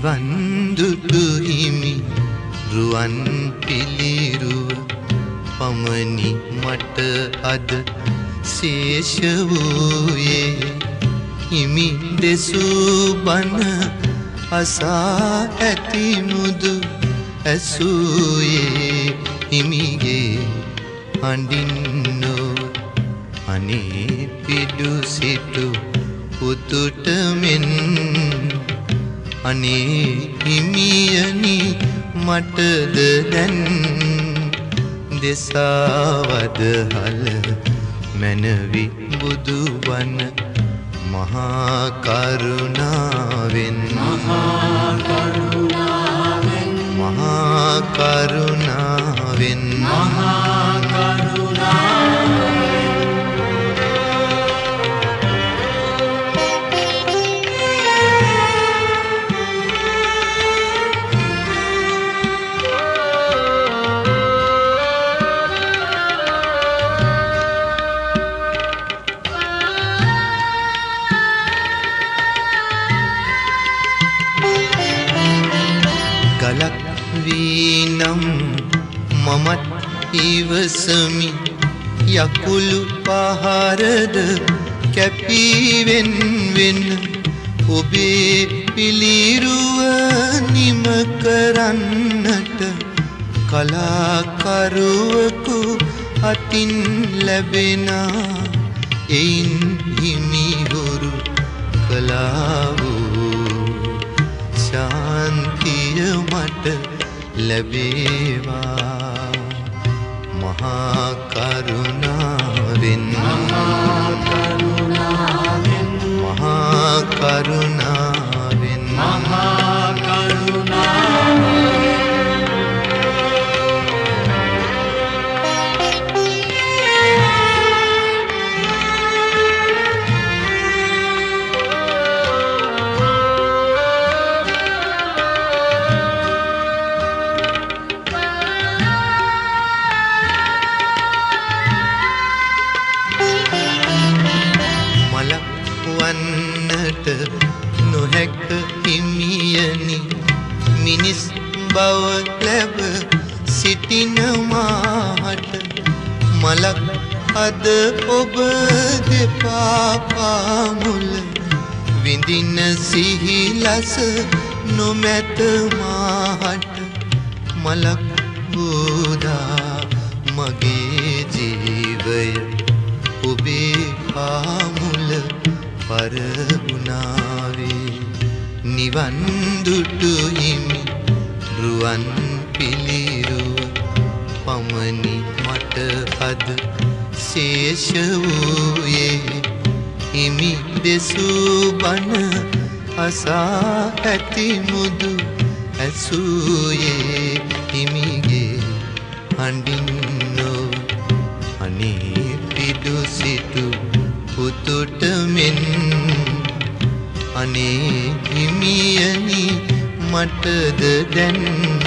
නිවන් දුටු හිමි රුවන් පිළිරුව පමණි මට අද ශේෂ වූයේ හිමි දෙසූ බණ අසා ඇති මුදු ඇසූයේ හිමිගේ හඬින්නෝ අනේ පිඩු සිටු පුතුට මෙන් අනේ හිමියනි මටද දැන් දෙසාවද හල මැනවි බුදු වන මහා කරුණාවෙන් මහා කරුණාවෙන් මහා කරුණාවෙන් මහා කරුණාවෙන් ගලක් වීනම් මමත් ඉවසමි යකුළු පහරද කැපීවෙන් වෙන ඔබේ පිළිරුව නිම කරන්නට කලාකරුවෙකු අතින් ලැබෙනා එයින් හිමිහුරු කළා වූ ශාන්තිය මට ලැබේවා මහා කරුණාවෙන් මහා කරුණාවෙන් මහා කරුණාවෙන් මහා කරුණාවෙන් වන්නට නොහැක හිමියනි මිනිස් බව ලැබ සිටින මාහට මලක් අද ඔබ දෙපා පාමුල විඳින සිහිලස නොමැත මාහට මලක් බුදා මගේ ජීවය ඔබේ පාමුල පරගුණාවේ නිවන් දුටු හිමි රුවන් පිළිරුව පමණි මට අද ශේෂ වූයේ හිමි දෙසූ බණ අසා ඇති මුදු ඇසූයේ හිමිගේ හඬින්නෝ අනේ පිඩු සිටු පුතුට මෙන් අනේ හිමියනි මටද දැන්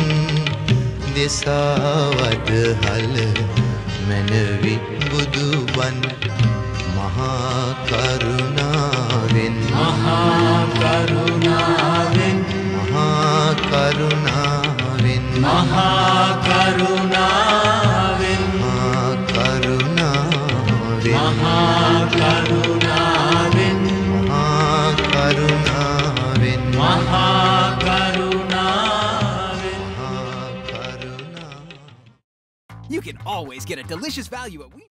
දෙසාවද හල මැනවි බුදු වන මහා කරුණාවෙන් මහා කරුණාවෙන් මහා කරුණාවෙන් මහා කරුණාවෙන් මහා කරුණාවෙන් මහා කරුණාවෙන් මහා කරුණාවෙන් මහා කරුණාවෙන් මහා කරුණාවෙන්. You can always get a delicious value at